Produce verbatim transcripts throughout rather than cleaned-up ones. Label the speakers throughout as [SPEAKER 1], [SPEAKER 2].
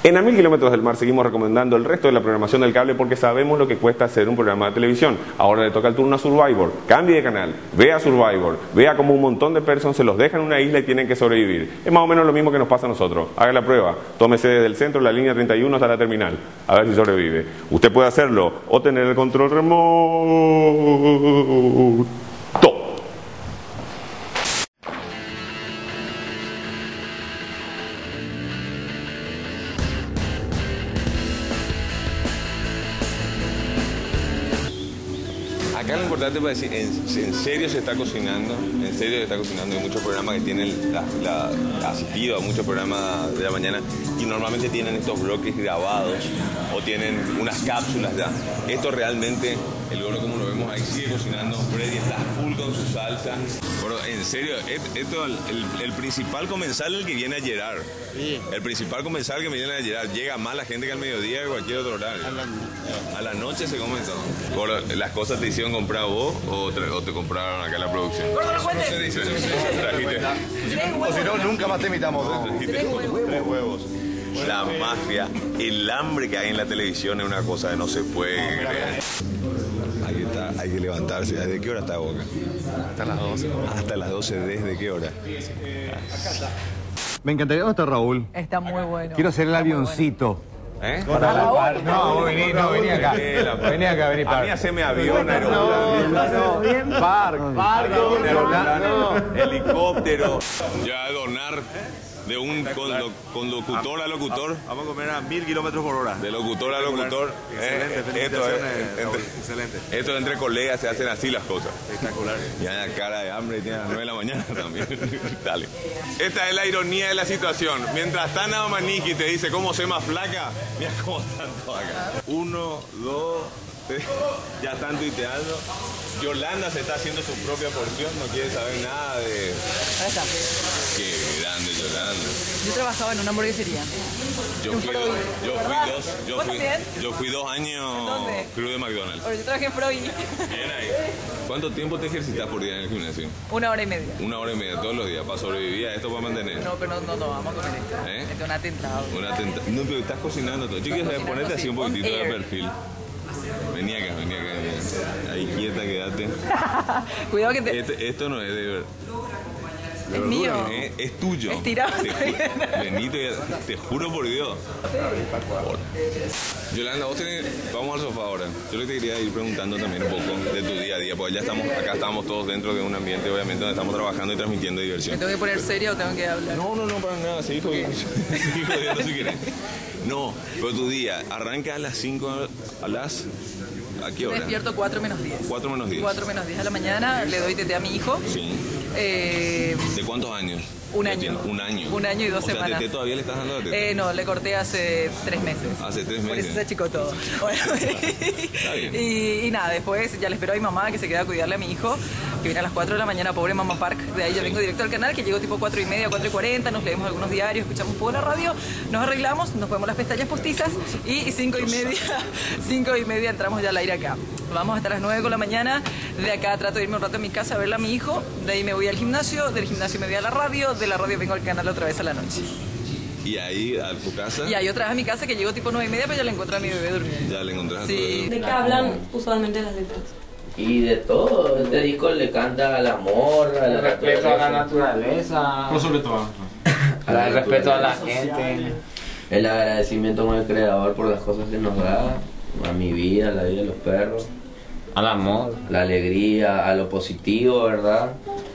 [SPEAKER 1] En A Mil Kilómetros del Mar seguimos recomendando el resto de la programación del cable porque sabemos lo que cuesta hacer un programa de televisión. Ahora le toca el turno a Survivor. Cambie de canal, vea Survivor, vea como un montón de personas se los dejan en una isla y tienen que sobrevivir. Es más o menos lo mismo que nos pasa a nosotros. Haga la prueba, tómese desde el centro, la línea treinta y uno hasta la terminal, a ver si sobrevive. Usted puede hacerlo o tener el control remoto. Acá lo importante es decir, en, en serio se está cocinando, en serio se está cocinando. Hay muchos programas que tienen la, la, asistido a muchos programas de la mañana y normalmente tienen estos bloques grabados o tienen unas cápsulas ya. Esto realmente, el gordo como lo vemos ahí sigue cocinando, Freddy está full con su salsa. Bueno, en serio, esto, el, el, el principal comensal es el que viene a llenar. Sí. El principal comensal que me viene a llenar. Llega más la gente que al mediodía que cualquier otro horario. A la, a la noche se come todo. Gordo, ¿las cosas te hicieron comprar vos o, o te compraron acá en la producción?
[SPEAKER 2] Gordo, no cuentes.
[SPEAKER 1] Trajiste.
[SPEAKER 3] O si no, nunca más te invitamos.
[SPEAKER 1] No, tres huevos. Tres huevos. La mafia, el hambre que hay en la televisión es una cosa que no se puede creer. Ahí está, hay que levantarse. ¿Desde qué hora está Boca?
[SPEAKER 3] Hasta las doce.
[SPEAKER 1] Hasta las doce, ¿desde qué hora?
[SPEAKER 3] Me encantaría dónde está Raúl.
[SPEAKER 4] Está muy bueno.
[SPEAKER 3] Quiero hacer el avioncito.
[SPEAKER 1] ¿Eh?
[SPEAKER 3] Para la... No, vos vení, no, vení acá. Vení acá, vení para.
[SPEAKER 1] A mí haceme avión, aeroplano.
[SPEAKER 3] No, no, bien. Barco. Barco.
[SPEAKER 1] Aeroplano, helicóptero. Ya donar de un conlo, con locutor a locutor.
[SPEAKER 5] Vamos a comer a mil kilómetros por hora.
[SPEAKER 1] De locutor a locutor.
[SPEAKER 5] Excelente,
[SPEAKER 1] eh,
[SPEAKER 5] esto
[SPEAKER 1] es,
[SPEAKER 5] entre, excelente.
[SPEAKER 1] Esto entre colegas se hacen así las cosas.
[SPEAKER 5] Espectacular.
[SPEAKER 1] Y hay cara de hambre y tiene a las nueve de la mañana también. Dale. Esta es la ironía de la situación. Mientras está Nao Maniki te dice cómo soy más flaca, mira cómo están todos acá. Uno, dos, tres. Ya están tuiteando. Yolanda se está haciendo su propia porción, no quiere saber nada de...
[SPEAKER 4] Ahí está.
[SPEAKER 1] Qué grande Yolanda.
[SPEAKER 4] Yo trabajaba en una hamburguesería.
[SPEAKER 1] Yo fui, dos, yo fui dos, yo
[SPEAKER 4] ¿Vos
[SPEAKER 1] fui,
[SPEAKER 4] también?
[SPEAKER 1] yo fui dos años
[SPEAKER 4] ¿Dónde?
[SPEAKER 1] crew de McDonald's.
[SPEAKER 4] Ahora, yo trabajé en Freud.
[SPEAKER 1] Bien ahí. ¿Cuánto tiempo te ejercitas por día en el gimnasio?
[SPEAKER 4] Una hora y media.
[SPEAKER 1] Una hora y media todos los días para sobrevivir a esto para mantener.
[SPEAKER 4] No, pero no, no, no, vamos a comer esto.
[SPEAKER 1] ¿Eh?
[SPEAKER 4] Este es un atentado.
[SPEAKER 1] Una tenta... No, pero estás cocinando todo. Yo quiero saber, ponete así un poquitito de perfil. Vení acá, vení acá, vení acá. Ahí quieta, quédate.
[SPEAKER 4] Cuidado que te...
[SPEAKER 1] Esto, esto no es de verdad.
[SPEAKER 4] Es mío.
[SPEAKER 1] Es, es tuyo.
[SPEAKER 4] Estirado.
[SPEAKER 1] Te, Benito, te juro por Dios. Por. Yolanda, vos tenés, vamos al sofá ahora. Yo le quería ir preguntando también un poco de tu día a día, porque ya estamos, acá estamos todos dentro de un ambiente, obviamente, donde estamos trabajando y transmitiendo diversión.
[SPEAKER 4] ¿Me tengo que poner seria o tengo que hablar?
[SPEAKER 1] No, no, no, para nada, seguí jodiendo, seguí jodiendo si querés. No, pero tu día arranca a las cinco, a las... ¿A qué hora?
[SPEAKER 4] Me despierto cuatro menos diez.
[SPEAKER 1] cuatro menos diez.
[SPEAKER 4] cuatro menos diez a la mañana, le doy tete a mi hijo.
[SPEAKER 1] Sí.
[SPEAKER 4] Eh,
[SPEAKER 1] ¿De cuántos años?
[SPEAKER 4] Un año.
[SPEAKER 1] Un año.
[SPEAKER 4] Un año y dos
[SPEAKER 1] o sea,
[SPEAKER 4] semanas.
[SPEAKER 1] ¿Tete todavía le estás dando la teta?
[SPEAKER 4] Eh, no, le corté hace tres meses.
[SPEAKER 1] Hace tres meses.
[SPEAKER 4] Por eso se achicó todo. Bueno,
[SPEAKER 1] Está bien.
[SPEAKER 4] y, y nada, después ya le espero a mi mamá que se queda a cuidarle a mi hijo, que viene a las cuatro de la mañana, pobre Mamá Park. De ahí ya vengo directo al canal, que llego tipo cuatro y media, cuatro y cuarenta, nos leemos algunos diarios, escuchamos un poco la radio, nos arreglamos, nos ponemos las pestañas postizas y cinco y media, cinco y media entramos ya al aire acá. Vamos hasta las nueve con la mañana. De acá trato de irme un rato a mi casa a verla a mi hijo. De ahí me voy al gimnasio. Del gimnasio me voy a la radio. De la radio vengo al canal otra vez a la noche.
[SPEAKER 1] ¿Y ahí a tu casa?
[SPEAKER 4] Y ahí otra vez a mi casa que llego tipo nueve y media, pero ya le encuentro a mi bebé durmiendo.
[SPEAKER 1] Ya le encontraste.
[SPEAKER 4] Sí.
[SPEAKER 6] ¿De qué hablan usualmente las letras?
[SPEAKER 7] Y de todo. Este disco le canta al amor, al
[SPEAKER 8] respeto a la naturaleza.
[SPEAKER 5] Por sobre todo.
[SPEAKER 8] Al respeto a la gente.
[SPEAKER 7] El agradecimiento con el creador por las cosas que nos da. A mi vida, a la vida de los perros.
[SPEAKER 8] Al amor.
[SPEAKER 7] La alegría, a lo positivo, ¿verdad?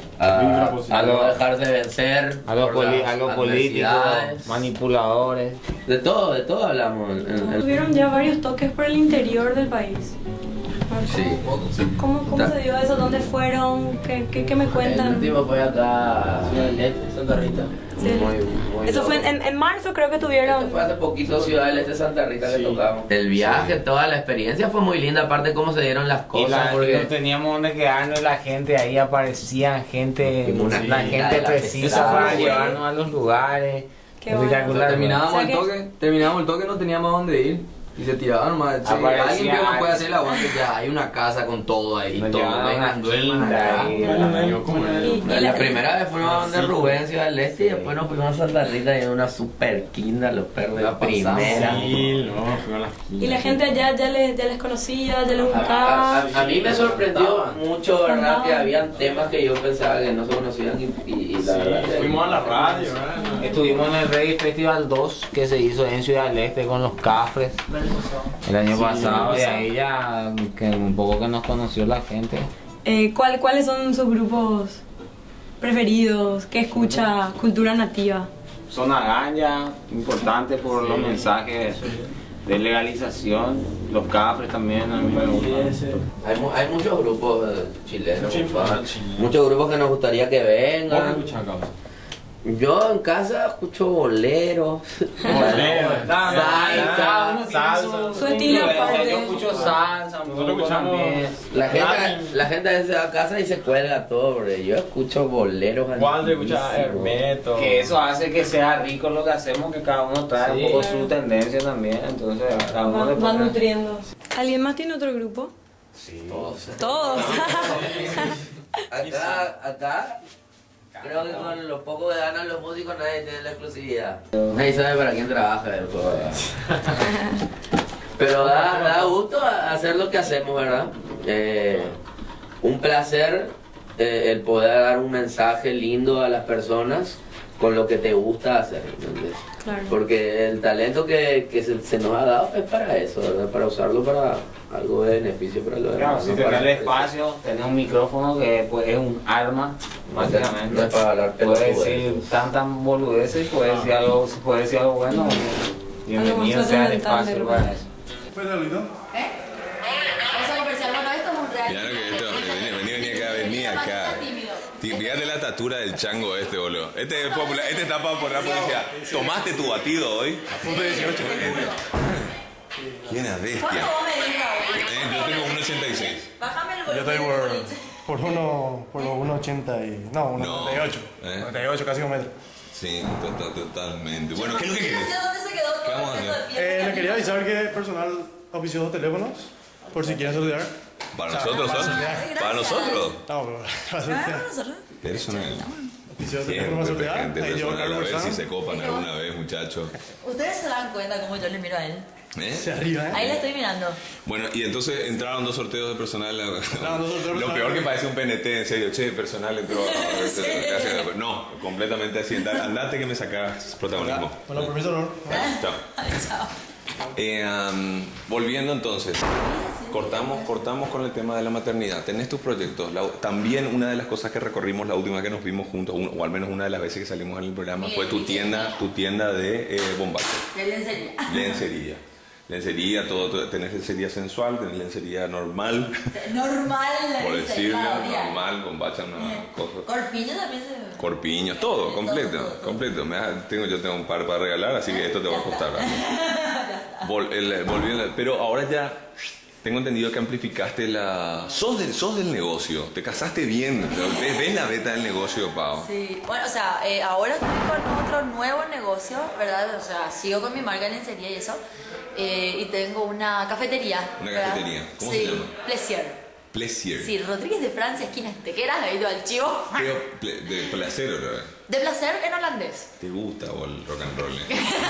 [SPEAKER 7] A, a no dejar de vencer.
[SPEAKER 8] A los, poli
[SPEAKER 7] las
[SPEAKER 8] a los políticos,
[SPEAKER 7] adversidades.
[SPEAKER 8] manipuladores.
[SPEAKER 7] De todo, de todo hablamos. En, en...
[SPEAKER 6] Tuvieron ya varios toques por el interior del país.
[SPEAKER 7] Sí.
[SPEAKER 6] ¿Cómo, cómo se dio eso? ¿Dónde fueron? ¿Qué, qué, qué me
[SPEAKER 7] El
[SPEAKER 6] cuentan?
[SPEAKER 7] último fue acá, Ciudad del Este, Santa Rita.
[SPEAKER 6] Sí.
[SPEAKER 7] Muy, muy
[SPEAKER 6] Eso
[SPEAKER 7] loco.
[SPEAKER 6] fue en, en marzo, creo que tuvieron.
[SPEAKER 7] Esto fue hace poquito Ciudad del Este, Santa Rita que tocamos. El viaje, toda la experiencia fue muy linda, aparte cómo se dieron las
[SPEAKER 8] Y
[SPEAKER 7] cosas.
[SPEAKER 8] la,
[SPEAKER 7] porque...
[SPEAKER 8] no teníamos donde quedarnos, la gente ahí aparecía, gente,
[SPEAKER 7] Como una
[SPEAKER 8] la
[SPEAKER 7] fila
[SPEAKER 8] gente
[SPEAKER 7] de la
[SPEAKER 8] precisa
[SPEAKER 7] festividad.
[SPEAKER 8] para
[SPEAKER 6] Sí.
[SPEAKER 8] llevarnos a los lugares.
[SPEAKER 6] Qué bueno.
[SPEAKER 8] Espectacular.
[SPEAKER 9] Terminábamos
[SPEAKER 6] O sea
[SPEAKER 9] el
[SPEAKER 6] que-
[SPEAKER 9] toque, terminábamos el toque, no teníamos a dónde ir.
[SPEAKER 7] Y se tiraban nomás. Sí,
[SPEAKER 8] Aparecía
[SPEAKER 7] alguien que no puede
[SPEAKER 8] alguien.
[SPEAKER 7] hacer el aguante, ya hay una casa con todo ahí.
[SPEAKER 8] Nos
[SPEAKER 7] Todo,
[SPEAKER 8] llevaban a
[SPEAKER 7] vengan,
[SPEAKER 8] una
[SPEAKER 7] duerman
[SPEAKER 8] quinta
[SPEAKER 7] acá.
[SPEAKER 8] y-
[SPEAKER 6] Y- y
[SPEAKER 7] La,
[SPEAKER 6] la-
[SPEAKER 7] primera vez fuimos de Rubén, al Este, y después nos fuimos a Santa Rita y en una super quinta, los perros de
[SPEAKER 3] La
[SPEAKER 7] primera.
[SPEAKER 3] Sí, no, fue a las
[SPEAKER 6] Y la gente allá ya les, ya les conocía, ya les
[SPEAKER 7] A,
[SPEAKER 6] buscaba.
[SPEAKER 7] a- a mí me sorprendió mucho, ¿verdad?
[SPEAKER 6] Contaban.
[SPEAKER 7] Que habían temas que yo pensaba que no se conocían y, y- y la verdad que-
[SPEAKER 3] Fuimos a la radio, ¿verdad?
[SPEAKER 8] Estuvimos en el Ready Festival dos que se hizo en Ciudad del Este con los Cafres el año pasado y ahí ya que un poco que nos conoció la gente.
[SPEAKER 6] Eh, ¿cuál- ¿Cuáles son sus grupos preferidos? ¿Qué escucha Cultura Nativa?
[SPEAKER 8] Zona Ganja, importante por los mensajes de legalización, los Cafres también a mí me gustan.
[SPEAKER 7] Hay, mu- hay muchos grupos eh, chilenos,
[SPEAKER 3] Mucha
[SPEAKER 7] compadre.
[SPEAKER 3] información.
[SPEAKER 7] Muchos grupos que nos gustaría que
[SPEAKER 3] ¿Vos qué
[SPEAKER 7] vengan.
[SPEAKER 3] escuchás acá?
[SPEAKER 7] Yo en casa escucho boleros.
[SPEAKER 3] Bolero,
[SPEAKER 7] salsa,
[SPEAKER 8] Cada uno tiene
[SPEAKER 3] salsa.
[SPEAKER 6] Su estilo
[SPEAKER 8] Yo
[SPEAKER 6] aparte.
[SPEAKER 8] escucho salsa,
[SPEAKER 3] Nosotros
[SPEAKER 8] nosotros
[SPEAKER 3] escuchamos-
[SPEAKER 8] también.
[SPEAKER 7] La gente,
[SPEAKER 3] Latin.
[SPEAKER 7] la gente a veces va a casa y se cuelga todo, porque yo escucho boleros.
[SPEAKER 3] Waldo escucha
[SPEAKER 7] antiguísimos.
[SPEAKER 3] Hermeto.
[SPEAKER 8] Que eso hace que sea rico lo que hacemos, que cada uno trae
[SPEAKER 3] Sí.
[SPEAKER 8] un poco su tendencia también, entonces cada uno le
[SPEAKER 6] Van, van
[SPEAKER 8] pone-
[SPEAKER 6] nutriendo. ¿Alguien más tiene otro grupo?
[SPEAKER 7] Todos.
[SPEAKER 6] Todos.
[SPEAKER 7] Acá, acá, creo que con lo poco que ganan los músicos nadie tiene la exclusividad. Nadie sabe para quién trabaja el juego. Pero da, da gusto hacer lo que hacemos, ¿verdad? Eh, un placer eh, el poder dar un mensaje lindo a las personas con lo que te gusta hacer, ¿entendés?
[SPEAKER 6] Claro.
[SPEAKER 7] Porque el talento que, que se, se nos ha dado es para eso, ¿verdad? Para usarlo para algo de beneficio para los
[SPEAKER 8] Claro,
[SPEAKER 7] demás.
[SPEAKER 8] si
[SPEAKER 7] no
[SPEAKER 8] tenés
[SPEAKER 7] para-
[SPEAKER 8] el espacio, tenés un micrófono que pues, es un arma, básicamente.
[SPEAKER 7] No es para hablar
[SPEAKER 8] Puedes
[SPEAKER 7] pelotudeces.
[SPEAKER 8] decir tantas boludeces y puedes decir algo, si puedes decir algo bueno. Bienvenido
[SPEAKER 6] más
[SPEAKER 8] sea el
[SPEAKER 6] trascendental
[SPEAKER 8] espacio
[SPEAKER 6] del
[SPEAKER 8] para
[SPEAKER 6] lugar.
[SPEAKER 8] eso.
[SPEAKER 2] ¿Eh? Vamos a comercial. Bueno, esto es un reality.
[SPEAKER 1] Claro que esto, vení, vení, vení acá, vení acá.
[SPEAKER 2] Tímido.
[SPEAKER 1] Tí- Fíjate la estatura del chango este, boludo. Este es popular, este está para poner publicidad. ¿Tomaste tu batido hoy? A punto de dieciocho. ¿Quién es bestia?
[SPEAKER 2] ¿Cuánto vos me digas?
[SPEAKER 1] Eh, yo tengo uno ochenta y seis.
[SPEAKER 2] Bájame el
[SPEAKER 9] Yo
[SPEAKER 2] volumen.
[SPEAKER 9] estoy
[SPEAKER 2] del
[SPEAKER 9] por,
[SPEAKER 2] boliche.
[SPEAKER 9] por uno, por los uno ochenta y... No, uno
[SPEAKER 1] No,
[SPEAKER 9] noventa y ocho.
[SPEAKER 1] ¿eh?
[SPEAKER 9] noventa y ocho, casi un metro.
[SPEAKER 1] Sí, to- to- totalmente. Bueno, ¿qué es lo que
[SPEAKER 2] No
[SPEAKER 1] querés?
[SPEAKER 2] sé dónde se quedó
[SPEAKER 1] ¿Qué
[SPEAKER 2] todo
[SPEAKER 1] vamos a
[SPEAKER 2] el resto
[SPEAKER 1] hacer?
[SPEAKER 2] de fiesta.
[SPEAKER 9] Eh, les quería avisar que personal auspició dos teléfonos, por si quieren saludar.
[SPEAKER 1] ¿Para nosotros son? ¿Para nosotros?
[SPEAKER 9] No, pero para
[SPEAKER 2] Ah,
[SPEAKER 9] sortear.
[SPEAKER 2] nosotros.
[SPEAKER 1] Personal.
[SPEAKER 9] Auspició dos teléfonos
[SPEAKER 1] Siempre
[SPEAKER 9] para sortear.
[SPEAKER 1] gente
[SPEAKER 9] Ahí llevo
[SPEAKER 1] personal. A
[SPEAKER 9] Carlos
[SPEAKER 1] ver si
[SPEAKER 9] Bersán.
[SPEAKER 1] se copan alguna vez, muchachos.
[SPEAKER 2] Ustedes se dan cuenta cómo yo le miro a él.
[SPEAKER 1] ¿Eh?
[SPEAKER 9] Hacia arriba, ¿eh?
[SPEAKER 2] Ahí le estoy mirando.
[SPEAKER 1] Bueno, y entonces entraron dos sorteos de personal.
[SPEAKER 9] dos sorteos de
[SPEAKER 1] Lo
[SPEAKER 9] personal.
[SPEAKER 1] peor que parece un P N T, en serio. Che, personal entró. a- No, completamente así. Andate andate que me sacas protagonismo.
[SPEAKER 9] Bueno, permiso, no.
[SPEAKER 1] Chao.
[SPEAKER 2] Chao.
[SPEAKER 1] Eh, um, volviendo entonces, cortamos, cortamos con el tema de la maternidad. Tenés tus proyectos. La- también una de las cosas que recorrimos la última que nos vimos juntos, un- o al menos una de las veces que salimos en el programa, fue tu tienda, tu tienda de eh, bombacho.
[SPEAKER 2] De lencería.
[SPEAKER 1] Lencería. Lencería, todo, todo- tenés lencería sensual, tenés lencería normal,
[SPEAKER 2] Normal. la
[SPEAKER 1] por
[SPEAKER 2] lencería,
[SPEAKER 1] decirlo,
[SPEAKER 2] Claudia.
[SPEAKER 1] normal, bombacha, una cosa.
[SPEAKER 2] Corpiño también se...
[SPEAKER 1] Corpiños, todo,
[SPEAKER 2] Todo,
[SPEAKER 1] completo,
[SPEAKER 2] todo, todo.
[SPEAKER 1] completo. Me da- tengo, yo tengo un par para regalar, así que esto te va a costar. Vol- el- volviendo- pero ahora ya tengo entendido que amplificaste la... Sos del, sos del negocio, te casaste bien, ves, ves la beta del negocio, Pau.
[SPEAKER 2] Sí, bueno, o sea, eh, ahora estoy con otro nuevo negocio, ¿verdad? O sea, sigo con mi marca de lencería y eso. eh, y tengo una cafetería.
[SPEAKER 1] Una
[SPEAKER 2] ¿verdad?
[SPEAKER 1] cafetería, ¿cómo
[SPEAKER 2] sí,
[SPEAKER 1] se llama?
[SPEAKER 2] Plaisir.
[SPEAKER 1] Plaisir.
[SPEAKER 2] Sí, Rodríguez de Francia, esquina Estequeras, ahí al chivo.
[SPEAKER 1] Pero ple- de placer, ¿o no?
[SPEAKER 2] De placer en holandés.
[SPEAKER 1] ¿Te gusta o el rock and roll?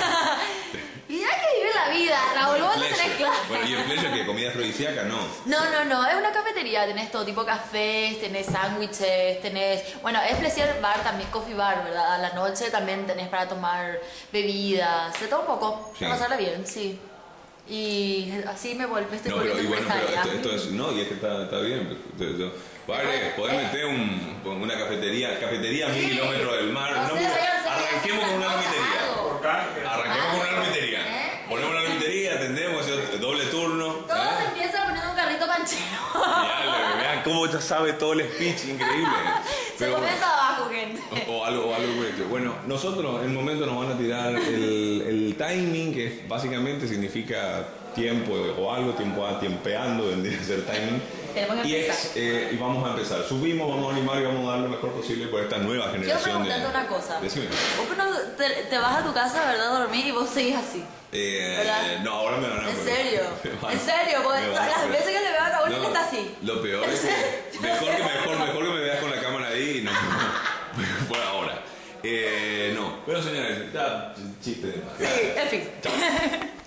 [SPEAKER 2] Y hay que vivir la vida, Raúl, vos no tenés
[SPEAKER 1] Pleasure.
[SPEAKER 2] claro.
[SPEAKER 1] Bueno, ¿y el pleasure que comida afrodisíaca? No.
[SPEAKER 2] No, no, no, es una cafetería, tenés todo tipo de cafés, tenés sándwiches, tenés... Bueno, es Plaisir Bar también, coffee bar, ¿verdad? A la noche también tenés para tomar bebidas, de todo un poco,
[SPEAKER 1] Sí.
[SPEAKER 2] para pasarla bien, sí. Y así me, vuelvo, me estoy
[SPEAKER 1] No, pero
[SPEAKER 2] volviendo
[SPEAKER 1] y bueno, pero
[SPEAKER 2] empresaria.
[SPEAKER 1] esto, esto es. No, y es que está, está bien. Yo- yo- Vale, podés meter un, una cafetería, cafetería a mil kilómetros del mar.
[SPEAKER 2] No
[SPEAKER 1] No,
[SPEAKER 2] sé,
[SPEAKER 1] pero
[SPEAKER 2] váyanse,
[SPEAKER 1] arranquemos con una
[SPEAKER 2] váyanse,
[SPEAKER 1] lamitería. Arranquemos con una lamitería.
[SPEAKER 2] ¿Eh?
[SPEAKER 1] Ponemos una lamitería, atendemos, doble turno.
[SPEAKER 2] Todo
[SPEAKER 1] ¿eh?
[SPEAKER 2] se empieza poniendo un carrito canchero.
[SPEAKER 1] Mirá, mirá cómo ya sabe todo el speech, increíble.
[SPEAKER 2] Se
[SPEAKER 1] Pero bueno.
[SPEAKER 2] comienza abajo, gente.
[SPEAKER 1] O, o algo, o algo por el estilo. Bueno, nosotros en el momento nos van a tirar el, el timing, que básicamente significa tiempo o algo, tiempo a tiempeando, vendría a ser timing.
[SPEAKER 2] tenemos que
[SPEAKER 1] Y,
[SPEAKER 2] empezar.
[SPEAKER 1] es, eh, y vamos a empezar. Subimos, vamos a animar y vamos a dar lo mejor posible por esta nueva
[SPEAKER 2] Quiero
[SPEAKER 1] generación.
[SPEAKER 2] preguntarte
[SPEAKER 1] de...
[SPEAKER 2] una cosa.
[SPEAKER 1] Decime.
[SPEAKER 2] Vos no te, te vas a tu casa, ¿verdad? A dormir y vos seguís así.
[SPEAKER 1] Eh,
[SPEAKER 2] ¿Verdad?
[SPEAKER 1] no, ahora me van a
[SPEAKER 2] ¿En serio?
[SPEAKER 1] me van-
[SPEAKER 2] ¿En serio? Porque
[SPEAKER 1] me van
[SPEAKER 2] todas
[SPEAKER 1] a-
[SPEAKER 2] las veces que le veo a Raúl, él
[SPEAKER 1] No,
[SPEAKER 2] está así.
[SPEAKER 1] Lo peor es que mejor que, mejor, mejor que me veas con la cámara ahí y no por ahora. Eh, no, pero señores, ya chiste.
[SPEAKER 2] Sí, en fin.
[SPEAKER 1] Chao.